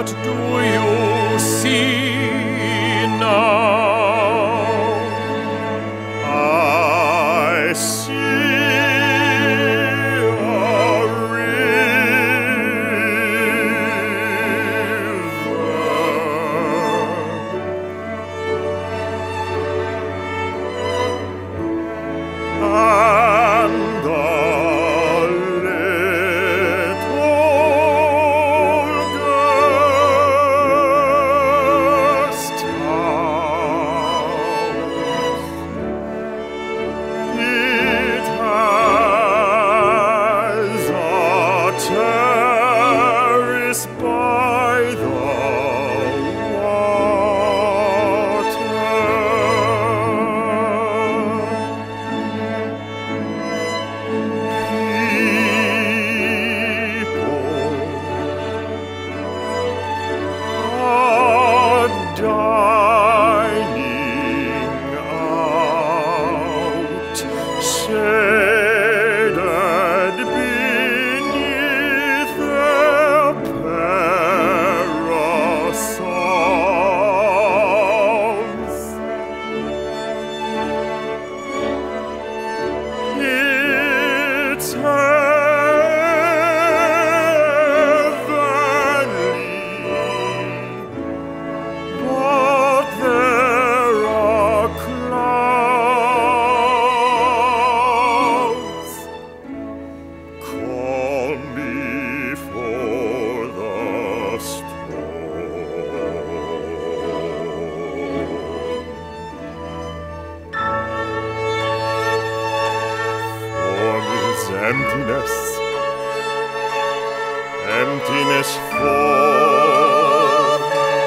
What do you see now? I see a and a little guest house. It has a terrace by the emptiness for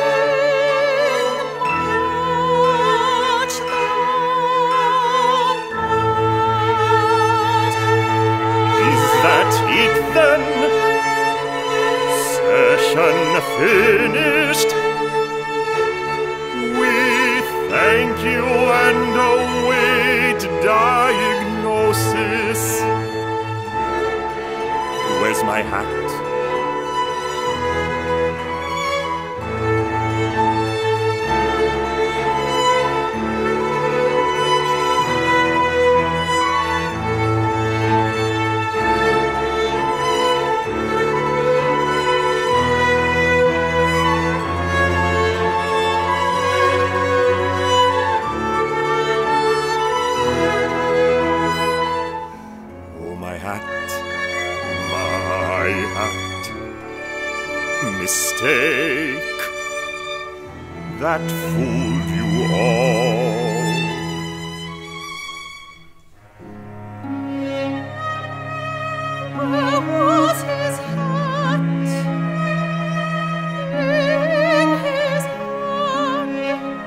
is that it then? Session finished. We thank you and await diagnosis. Where's my hat? Mistake that fooled you all. Where was his hat? In his hand,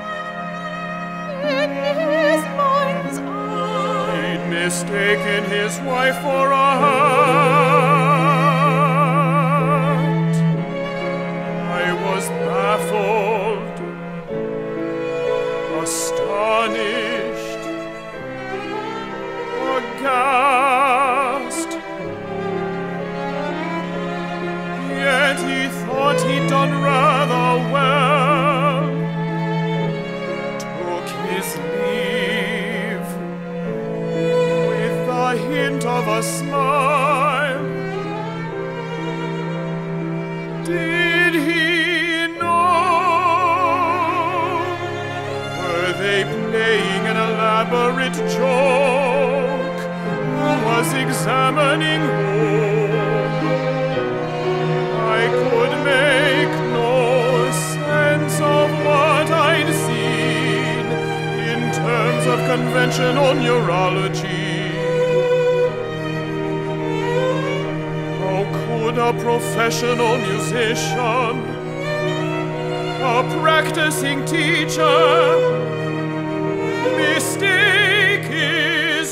in his mind's eye. He'd mistaken his wife for a baffled, astonished, aghast. Yet he thought he'd done rather well. Took his leave with the hint of a smile. Did he playing an elaborate joke? Who was examining whom? I could make no sense of what I'd seen in terms of conventional neurology. How could a professional musician, a practicing teacher, mistake